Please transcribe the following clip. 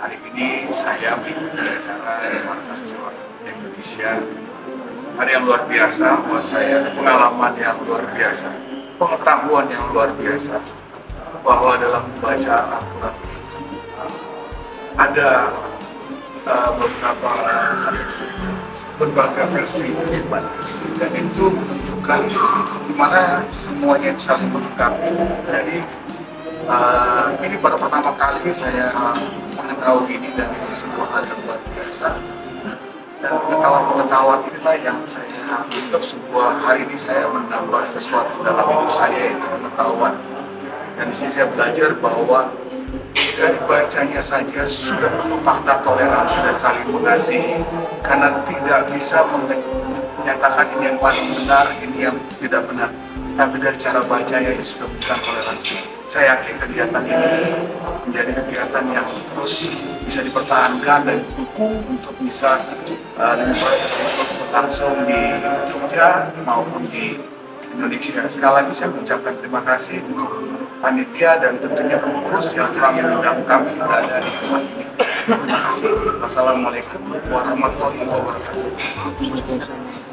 Hari ini saya mengikuti acara di Markas Jawa Indonesia. Hari yang luar biasa buat saya, pengalaman yang luar biasa, pengetahuan yang luar biasa, bahwa dalam membaca Al-Quran ada berbagai versi, dan itu menunjukkan dimana semuanya itu saling melengkapi. Jadi ini baru pertama kali saya mengetahui ini, dan ini sebuah hal yang luar biasa. Dan pengetahuan inilah yang saya anggap sebuah hari ini saya menambah sesuatu dalam hidup saya, yaitu pengetahuan. Dan di sini saya belajar bahwa dari bacanya saja sudah penuh makna toleransi dan saling mengasihi, karena tidak bisa menyatakan ini yang paling benar, ini yang tidak benar, tapi dari cara bacanya ini sudah bukan toleransi. Saya yakin kegiatan ini menjadi kegiatan yang terus bisa dipertahankan dan didukung untuk bisa lebih terus berlangsung di Jogja maupun di Indonesia. Sekali lagi saya mengucapkan terima kasih untuk panitia dan tentunya pengurus yang telah mengundang kami berada di tempat ini. Terima kasih. Wassalamualaikum warahmatullahi wabarakatuh.